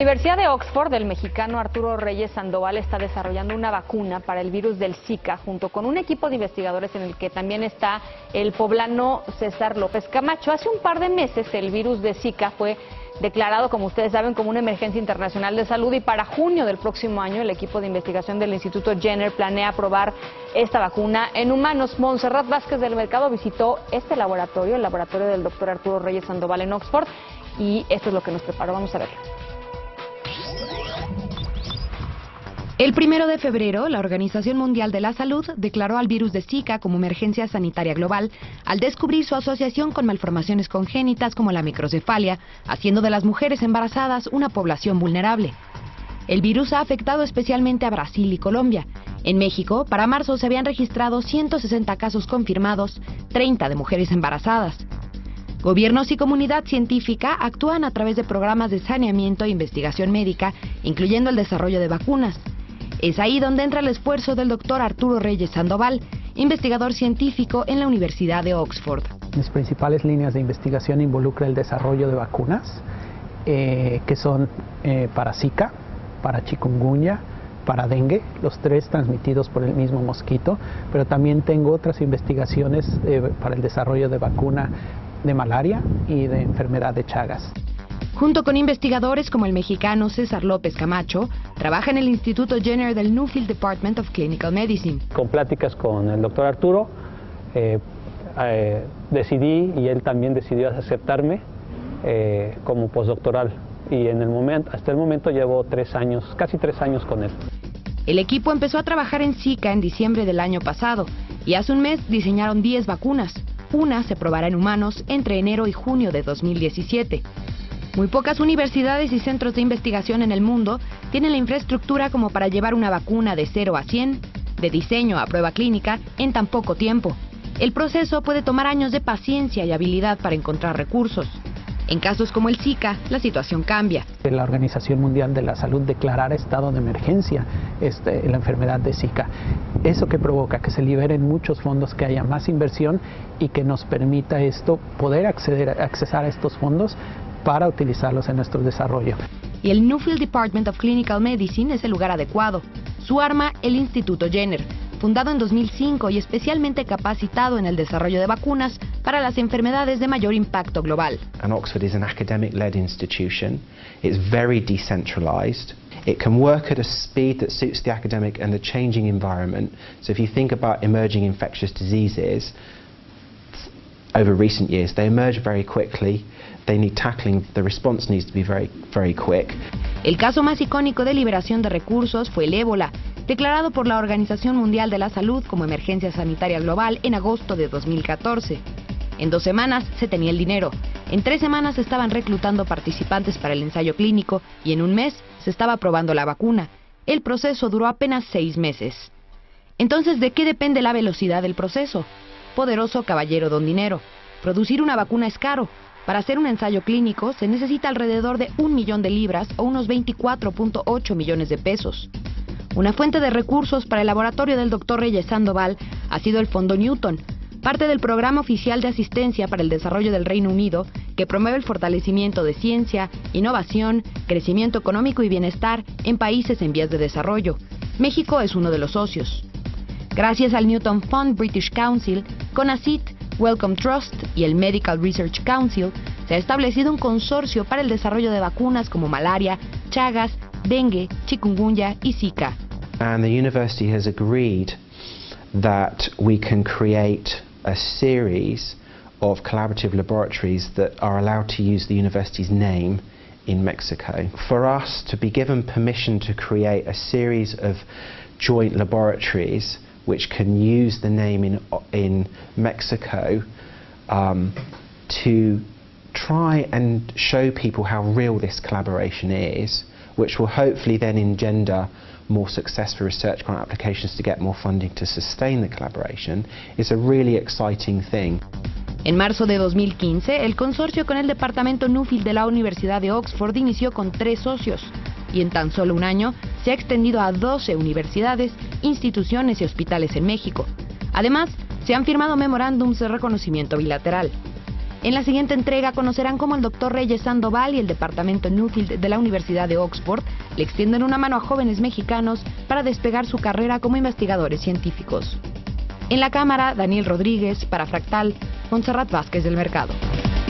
La Universidad de Oxford, el mexicano Arturo Reyes Sandoval está desarrollando una vacuna para el virus del Zika, junto con un equipo de investigadores en el que también está el poblano César López Camacho. Hace un par de meses el virus de Zika fue declarado, como ustedes saben, como una emergencia internacional de salud, y para junio del próximo año el equipo de investigación del Instituto Jenner planea probar esta vacuna en humanos. Montserrat Vázquez del Mercado visitó este laboratorio, el laboratorio del doctor Arturo Reyes Sandoval en Oxford, y esto es lo que nos preparó. Vamos a verlo. El 1 de febrero, la Organización Mundial de la Salud declaró al virus de Zika como emergencia sanitaria global al descubrir su asociación con malformaciones congénitas como la microcefalia, haciendo de las mujeres embarazadas una población vulnerable. El virus ha afectado especialmente a Brasil y Colombia. En México, para marzo se habían registrado 160 casos confirmados, 30 de mujeres embarazadas. Gobiernos y comunidad científica actúan a través de programas de saneamiento e investigación médica, incluyendo el desarrollo de vacunas. Es ahí donde entra el esfuerzo del doctor Arturo Reyes Sandoval, investigador científico en la Universidad de Oxford. Mis principales líneas de investigación involucran el desarrollo de vacunas, que son para Zika, para chikungunya, para dengue, los tres transmitidos por el mismo mosquito, pero también tengo otras investigaciones para el desarrollo de vacuna de malaria y de enfermedad de Chagas. Junto con investigadores como el mexicano César López Camacho, trabaja en el Instituto Jenner del Nuffield Department of Clinical Medicine. Con pláticas con el doctor Arturo, decidí, y él también decidió aceptarme como postdoctoral. Y hasta el momento llevo 3 años, casi 3 años con él. El equipo empezó a trabajar en Zika en diciembre del año pasado, y hace un mes diseñaron 10 vacunas. Una se probará en humanos entre enero y junio de 2017. Muy pocas universidades y centros de investigación en el mundo tienen la infraestructura como para llevar una vacuna de 0 a 100, de diseño a prueba clínica, en tan poco tiempo. El proceso puede tomar años de paciencia y habilidad para encontrar recursos. En casos como el Zika, la situación cambia. La Organización Mundial de la Salud declarara estado de emergencia la enfermedad de Zika. Eso que provoca que se liberen muchos fondos, que haya más inversión y que nos permita poder accesar a estos fondos para utilizarlos en nuestro desarrollo. Y el Nuffield Department of Clinical Medicine es el lugar adecuado. Su arma, el Instituto Jenner, fundado en 2005 y especialmente capacitado en el desarrollo de vacunas para las enfermedades de mayor impacto global. And Oxford is an academic-led institution. It's very decentralized. It can work at a speed that suits the academic and the changing environment. So if you think about emerging infectious diseases, over recent years, they emerge very quickly. They need tackling. The response needs to be very, very quick. El caso más icónico de liberación de recursos fue el ébola, declarado por la Organización Mundial de la Salud como emergencia sanitaria global en agosto de 2014. En 2 semanas se tenía el dinero, en 3 semanas se estaban reclutando participantes para el ensayo clínico y en un mes se estaba probando la vacuna. El proceso duró apenas 6 meses. Entonces, ¿de qué depende la velocidad del proceso? Poderoso caballero don dinero. Producir una vacuna es caro. Para hacer un ensayo clínico se necesita alrededor de 1 millón de libras o unos 24.8 millones de pesos. Una fuente de recursos para el laboratorio del Dr. Reyes Sandoval ha sido el Fondo Newton, parte del Programa Oficial de Asistencia para el Desarrollo del Reino Unido, que promueve el fortalecimiento de ciencia, innovación, crecimiento económico y bienestar en países en vías de desarrollo. México es uno de los socios. Gracias al Newton Fund British Council, CONACYT, Wellcome Trust y el Medical Research Council, se ha establecido un consorcio para el desarrollo de vacunas como malaria, Chagas, dengue, chikungunya y Zika. And the university has agreed that we can create a series of collaborative laboratories that are allowed to use the university's name in Mexico. For us to be given permission to create a series of joint laboratories which can use the name in Mexico to try and show people how real this collaboration is, which will hopefully then engender more successful research grant applications to get more funding to sustain the collaboration, is a really exciting thing. En marzo de 2015, el consorcio con el departamento Nuffield de la Universidad de Oxford inició con 3 socios, y en tan solo un año se ha extendido a 12 universidades, instituciones y hospitales en México. Además, se han firmado memorándums de reconocimiento bilateral. En la siguiente entrega conocerán cómo el Dr. Reyes Sandoval y el Departamento Nuffield de la Universidad de Oxford le extienden una mano a jóvenes mexicanos para despegar su carrera como investigadores científicos. En la cámara, Daniel Rodríguez, para Fractal, Montserrat Vázquez del Mercado.